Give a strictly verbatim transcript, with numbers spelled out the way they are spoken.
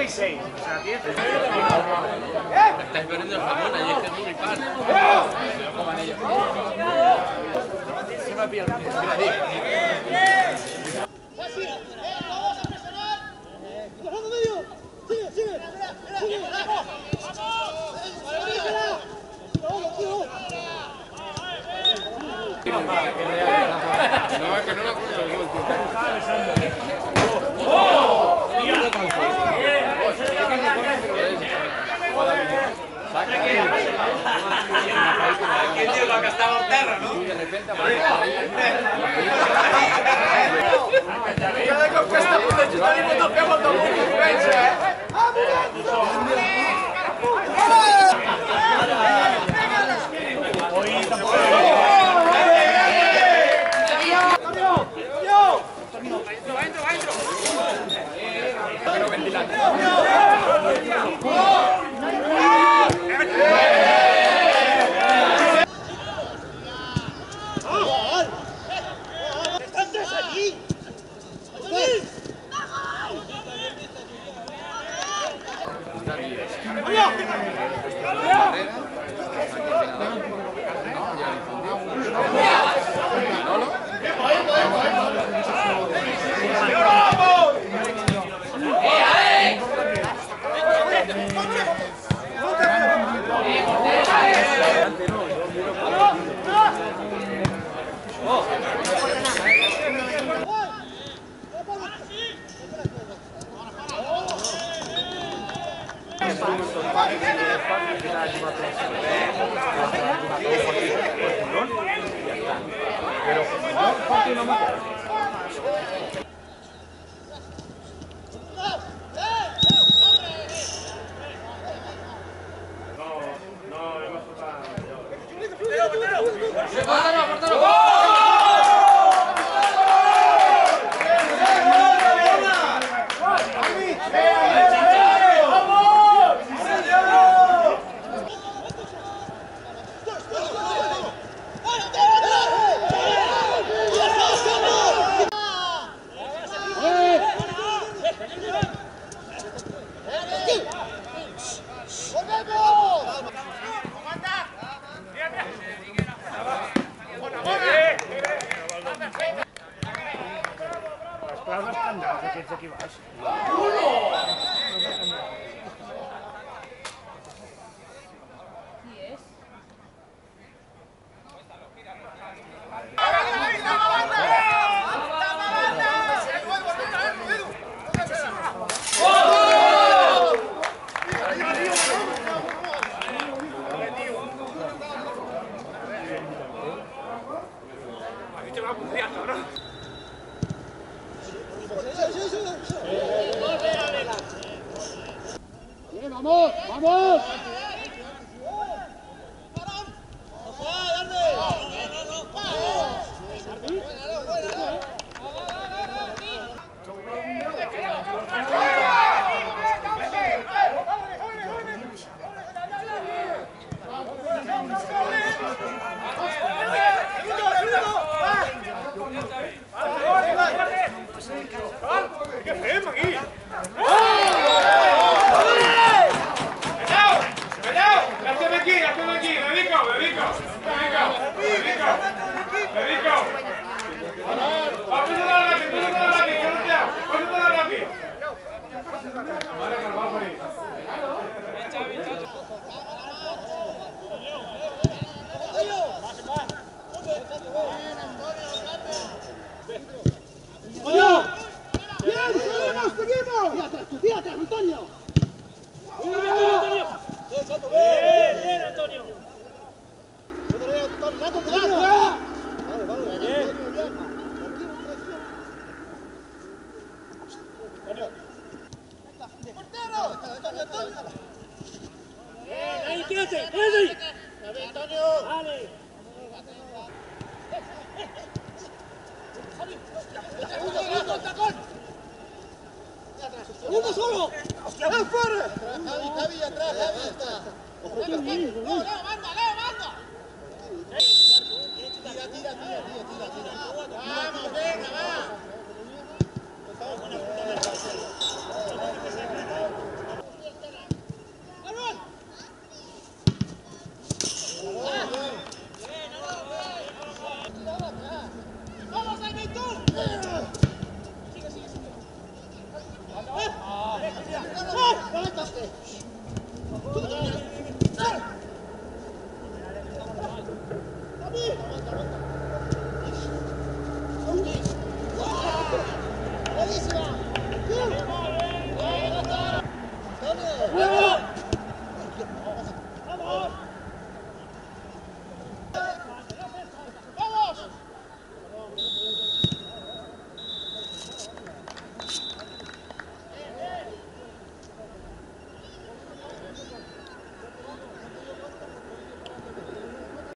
y seis. O sea, diez. Estáis poniendo el jamón allí, este es muy pan. Lo coman ellos. Se me ha pillado. Mira, tío. ¡Sigue, sigue! ¡Sigue! No, es que no lo acuerdo. ¿Quién dijo que estaba un perro, no? Y de repente aparece. Cada cop que està a punt de xutar li pot el peu al damunt, ho pensa, eh? Aquí vas. ¡Vamos! ¡Vamos! Què fem aquí? ¡Fíjate, Antonio! ¡Bien, bien, Antonio! Vale, vale, bien. ¡Portero! ¡Bien, ahí, quédate! ¡Ahí! ¡Antonio! ¡Vale! ¡Uno solo! ¡Hostia, ven fuera! Javi, Javi, atrás, Javi, está. ¡No, no, mano!